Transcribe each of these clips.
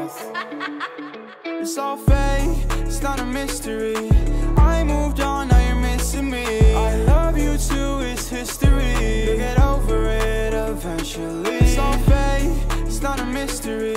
It's all fake, it's not a mystery. I moved on, now you're missing me. I love you too, it's history. You'll get over it eventually. It's all fake, it's not a mystery.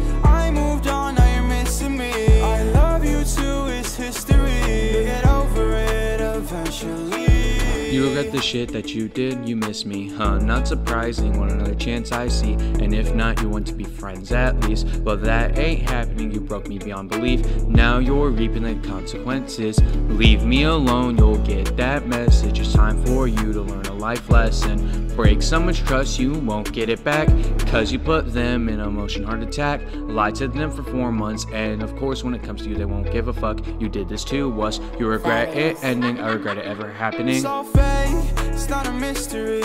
I moved on, now you're missing me. I love you too, it's history. You'll get over it eventually. You regret the shit that you did, you miss me, huh? Not surprising, want another chance I see. And if not, you want to be friends at least. Well, that ain't happening, you broke me beyond belief. Now you're reaping the consequences. Leave me alone, you'll get that message. It's time for you to learn a life lesson. Break someone's trust, you won't get it back, cause you put them in a motion heart attack. Lied to them for 4 months, and of course when it comes to you, they won't give a fuck. You did this to us, you regret it ending, I regret it ever happening. It's all fake, it's not a mystery.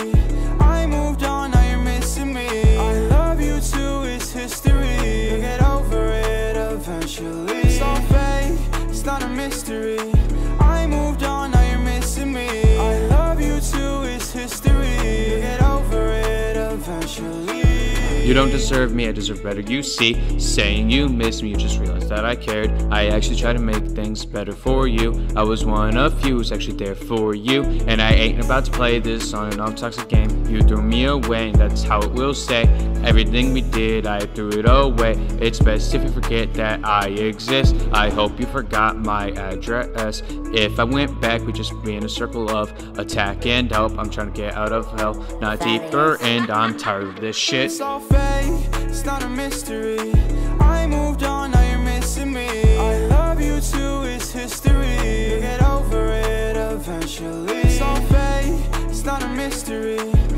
I moved on, now you're missing me. I love you too, it's history. You'll get over it eventually. It's all fake, it's not a mystery. I moved on, now you're missing me. I love you too, it's history. You'll get over it eventually. You don't deserve me, I deserve better, you see. Saying you miss me, you just realized that I cared. I actually tried to make things better for you. I was one of few who's actually there for you. And I ain't about to play this on and off toxic game. You threw me away, and that's how it will stay. Everything we did, I threw it away. It's best if you forget that I exist. I hope you forgot my address. If I went back, we'd just be in a circle of attack and help. I'm trying to get out of hell, not deeper, and I'm tired of this shit. It's all fake, it's not a mystery. I moved on, now you're missing me. I love you too, it's history. You'll get over it eventually. It's all fake, it's not a mystery.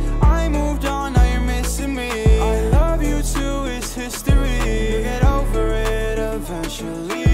I moved on, now you're missing me. I love you too, it's history. You'll get over it eventually.